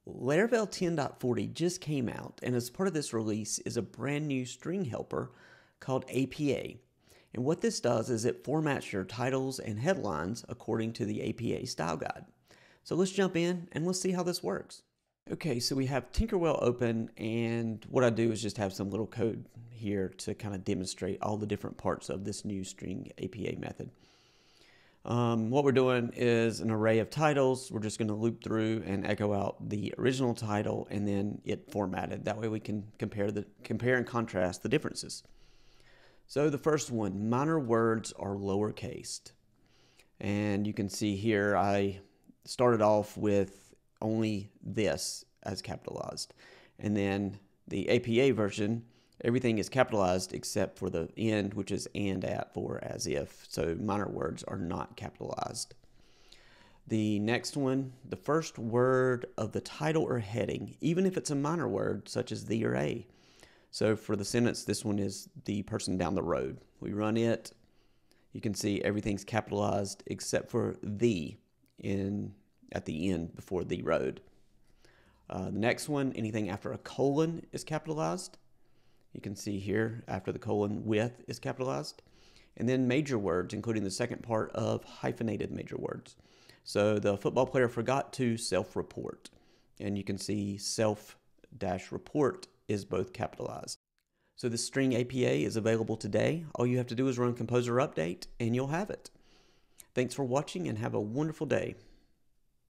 Laravel 10.40 just came out, and as part of this release is a brand new string helper called APA. And what this does is it formats your titles and headlines according to the APA style guide. So let's jump in and let's see how this works. Okay, so we have Tinkerwell open, and what I do is just have some little code here to kind of demonstrate all the different parts of this new string APA method. What we're doing is an array of titles. We're just going to loop through and echo out the original title and then it formatted. That way we can compare and contrast the differences. So the first one, minor words are lowercased. And you can see here I started off with only this as capitalized. And then the APA version, everything is capitalized except for the end, which is and, at, for, as if. So minor words are not capitalized. The next one, the first word of the title or heading, even if it's a minor word such as the or a. So for the sentence, this one is the person down the road. We run it. You can see everything's capitalized except for the at the end before the road. The next one, anything after a colon is capitalized. You can see here after the colon with is capitalized. And then major words, including the second part of hyphenated major words. So the football player forgot to self-report. And you can see self-report is both capitalized. So the string APA is available today. All you have to do is run Composer Update and you'll have it. Thanks for watching and have a wonderful day.